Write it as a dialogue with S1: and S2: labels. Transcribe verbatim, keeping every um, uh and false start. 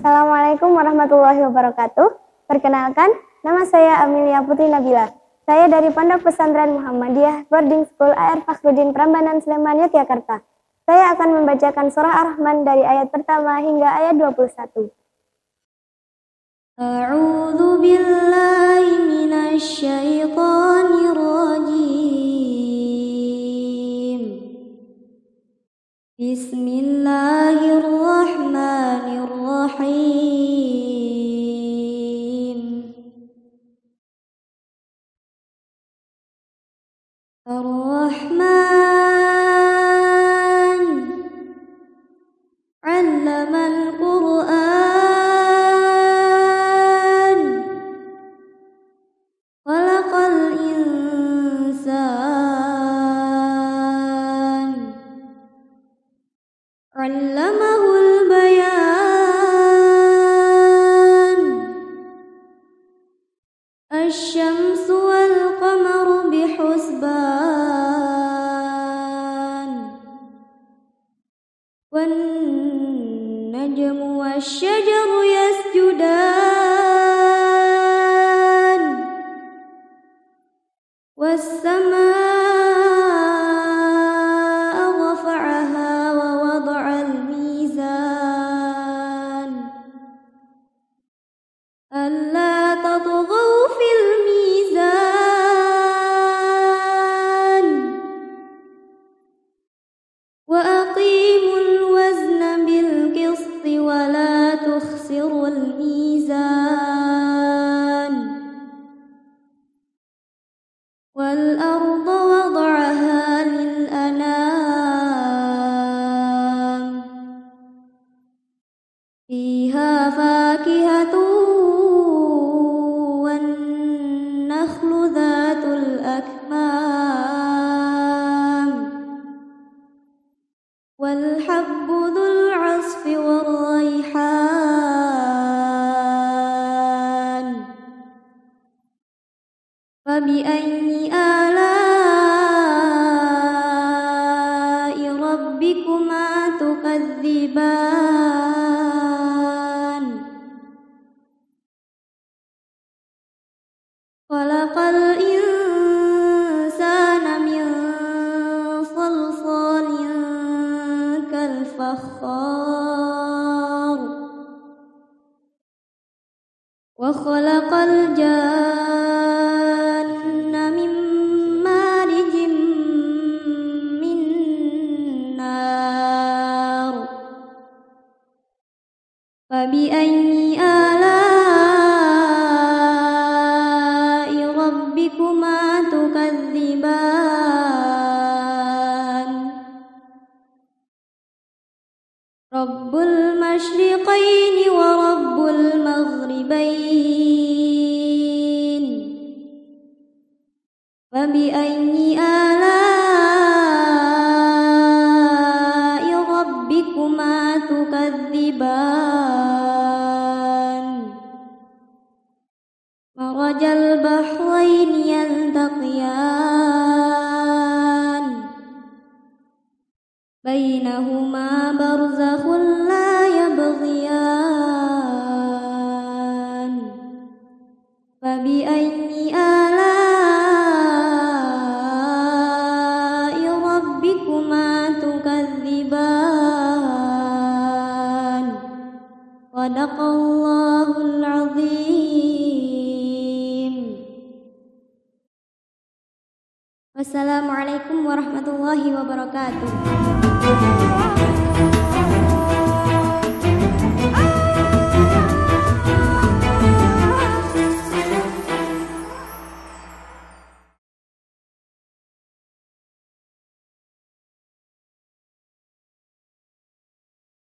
S1: Assalamualaikum warahmatullahi wabarakatuh. Perkenalkan, nama saya Amelia Putri Nabila. Saya dari Pondok Pesantren Muhammadiyah Boarding School A R Fakhruddin Prambanan Sleman, Yogyakarta. Saya akan membacakan surah Ar-Rahman dari ayat pertama hingga ayat dua puluh satu. A'udzu billahi minasy syaithanir rajim. Bismillahirrahmanirrahim. Ar-Rahman 'allamal Qur'an. Khalaqal insan. 'Allamahul bayan. Asy-syamsu wal qamaru bihusban. Wan najmu wasy-syajaru yasjudan. Was-samaa'a rafa'aha wa wada'al mizan. Alla tatghaw fil mizan. Wa aqimul wazna bil qisti wa la tukhsirul mizan. Wal arda wada'aha lil anam. Fiha fakihatun wan nakhlu dhatul akmam. Wal habbu dhul 'asfi war rayhan. Fabi ayyi ala'i rabbikuma tukadziban. Khalaqal insana min salsalin kal fakhar. Wa khalaqal janna min marijin min nar. Fabi ayyi ala'i rabbikuma tukadziban. Rabbul masyriqaini wa rabbul maghribain. Fabi ayyi ala'i rabbikuma tukadziban. Marajal bahraini yaltaqiyan. Bainahuma barzakhun la yabghiyan. Fabi ayyi ala'i rabbikuma tukadziban. Shadaqallahul azim. Wassalamualaikum warahmatullahi wabarakatuh.